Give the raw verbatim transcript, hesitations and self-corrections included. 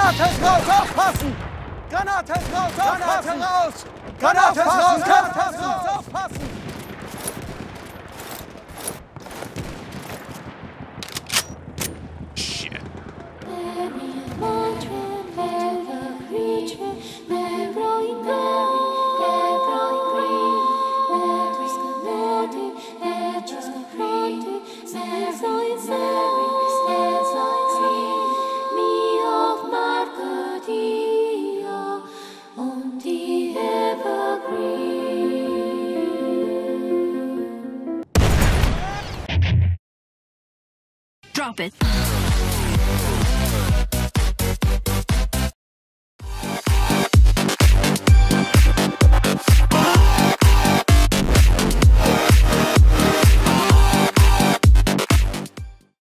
Granate ist raus, aufpassen! Granate ist raus, Granate raus! Granate ist raus, Granate ist raus, aufpassen! Shit. Drop it.